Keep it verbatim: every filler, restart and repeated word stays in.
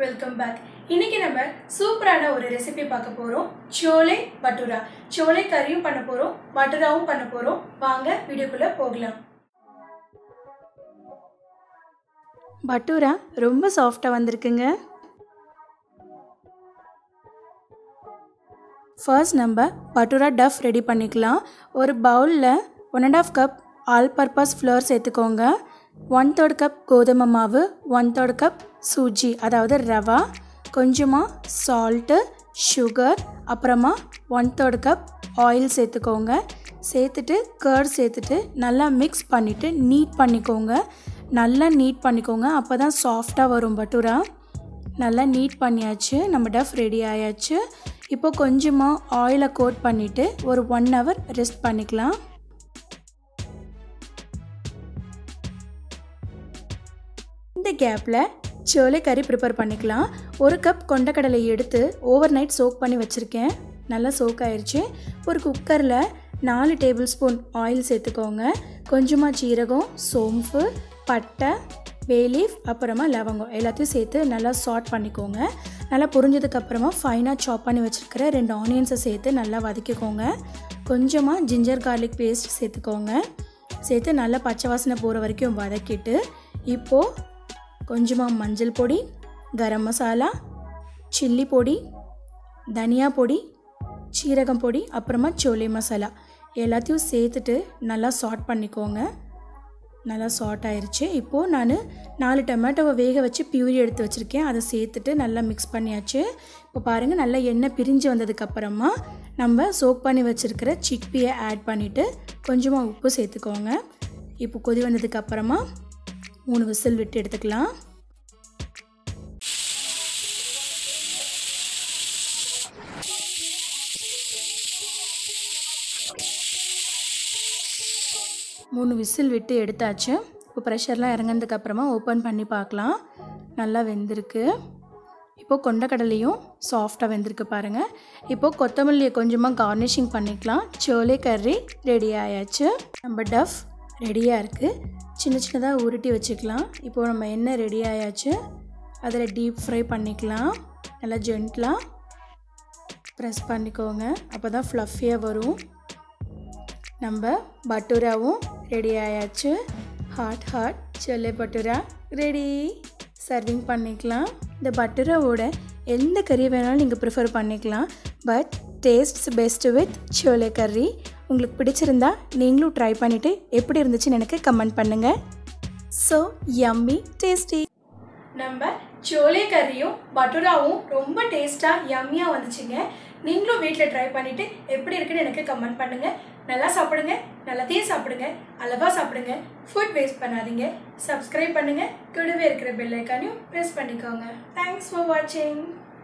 Welcome back. இன்னைக்கு நம்ம சூப்பரான ஒரு ரெசிபி பார்க்க போறோம். சோலை பட்டூரா. சோலை கறியும் பண்ண போறோம், பட்டூராவும் பண்ண போறோம். வாங்க வீடியோக்குள்ள போகலாம். பட்டூரா ரொம்ப சாஃப்டா வந்திருக்குங்க. ஃபர்ஸ்ட் நம்ம பட்டூரா டஃப் ரெடி பண்ணிக்கலாம். ஒரு பவுலில் one and half cup all purpose flour சேர்த்துக்கோங்க. ஒன் தேர்ட் கப் கோதுமை மாவு, ஒன் தேர்ட் கப் சூஜி அதாவது ரவா, கொஞ்சமாக சால்ட்டு, சுகர், அப்புறமா ஒன் தேர்ட் கப் ஆயில் சேர்த்துக்கோங்க. சேர்த்துட்டு கர்ட் சேர்த்துட்டு நல்லா மிக்ஸ் பண்ணிவிட்டு நீட் பண்ணிக்கோங்க. நல்லா நீட் பண்ணிக்கோங்க, அப்போ தான் சாஃப்டாக வரும் பட்டூரா. நல்லா நீட் பண்ணியாச்சு, நம்ம டஃப் ரெடி ஆயாச்சு. இப்போ கொஞ்சமாக ஆயிலை கோட் பண்ணிவிட்டு ஒரு ஒன் ஹவர் ரெஸ்ட் பண்ணிக்கலாம். இந்த கேப்பில் சோலை கறி ப்ரிப்பேர் பண்ணிக்கலாம். ஒரு கப் கொண்டக்கடலை எடுத்து ஓவர் நைட் சோக் பண்ணி வச்சுருக்கேன். நல்லா சோக் ஆயிடுச்சு. ஒரு குக்கரில் நாலு டேபிள் ஸ்பூன் ஆயில் சேர்த்துக்கோங்க. கொஞ்சமாக சீரகம், சோம்பு, பட்டை, பேலீஃப், அப்புறமா லவங்கம் எல்லாத்தையும் சேர்த்து நல்லா சாட் பண்ணிக்கோங்க. நல்லா புரிஞ்சதுக்கப்புறமா ஃபைனாக சாப் பண்ணி வச்சுருக்கிற ரெண்டு ஆனியன்ஸை சேர்த்து நல்லா வதக்கிக்கோங்க. கொஞ்சமாக ஜிஞ்சர் கார்லிக் பேஸ்ட் சேர்த்துக்கோங்க. சேர்த்து நல்லா பச்சை வாசனை போகிற வரைக்கும் வதக்கிட்டு இப்போது கொஞ்சமாக மஞ்சள் பொடி, கரம் மசாலா, சில்லி பொடி, தனியா பொடி, சீரகம் பொடி, அப்புறமா சோலை மசாலா எல்லாத்தையும் சேர்த்துட்டு நல்லா சாட் பண்ணிக்கோங்க. நல்லா சாட் ஆயிடுச்சு. இப்போது நான் நாலு டொமேட்டோவை வேக வச்சு பியூரி எடுத்து வச்சுருக்கேன். அதை சேர்த்துட்டு நல்லா மிக்ஸ் பண்ணியாச்சு. இப்போ பாருங்கள், நல்லா எண்ணெய் பிரிஞ்சு வந்ததுக்கப்புறமா நம்ம சோக் பண்ணி வச்சுருக்கிற சிக்பியை ஆட் பண்ணிவிட்டு கொஞ்சமாக உப்பு சேர்த்துக்கோங்க. இப்போ கொதி வந்ததுக்கப்புறமா மூணு விசில் விட்டு எடுத்துக்கலாம். மூணு விசில் விட்டு எடுத்தாச்சு. இப்போ ப்ரெஷர்லாம் இறங்கினதுக்கப்புறமா ஓப்பன் பண்ணி பார்க்கலாம். நல்லா வெந்திருக்கு. இப்போது கொண்டக்கடலையும் சாஃப்டாக வெந்திருக்கு பாருங்கள். இப்போது கொத்தமல்லியை கொஞ்சமாக கார்னிஷிங் பண்ணிக்கலாம். சோலை கறி ரெடி ஆயாச்சு. நம்ம டஃப் ரெடியாக இருக்குது. சின்ன சின்னதாக உருட்டி வச்சுக்கலாம். இப்போது நம்ம எண்ணெய் ரெடி ஆயாச்சு. அதில் டீப் ஃப்ரை பண்ணிக்கலாம். நல்லா ஜென்ட்லாக ப்ரெஸ் பண்ணிக்கோங்க, அப்போ தான் ஃப்ளஃபியாக வரும். நம்ம பட்டூராவும் ரெடி ஆயாச்சு. Hot hot chole bhatura ready. Serving பண்ணிக்கலாம். இந்த பட்டூராவோட எந்த கறி வேணாலும் நீங்கள் ப்ரிஃபர் பண்ணிக்கலாம். பட் டேஸ்ட்ஸ் பெஸ்ட்டு வித் சோலை கறி. உங்களுக்கு பிடிச்சிருந்தா நீங்களும் ட்ரை பண்ணிவிட்டு எப்படி இருந்துச்சுன்னு எனக்கு கமெண்ட் பண்ணுங்கள். So yummy tasty. நம்ம சோலை கறியும் பட்டூராவும் ரொம்ப டேஸ்ட்டாக யம்மியாக வந்துச்சுங்க. நீங்களும் வீட்டில் ட்ரை பண்ணிவிட்டு எப்படி இருக்குன்னு எனக்கு கமெண்ட் பண்ணுங்கள். நல்லா சாப்பிடுங்க, நல்லதையும் சாப்பிடுங்க, அளவாக சாப்பிடுங்க, ஃபுட் வேஸ்ட் பண்ணாதீங்க. சப்ஸ்கிரைப் பண்ணுங்கள், கூடவே இருக்கிற பெல் ஐக்கானையும் ப்ரெஸ் பண்ணிக்கோங்க. தேங்க்ஸ் ஃபார் வாட்சிங்.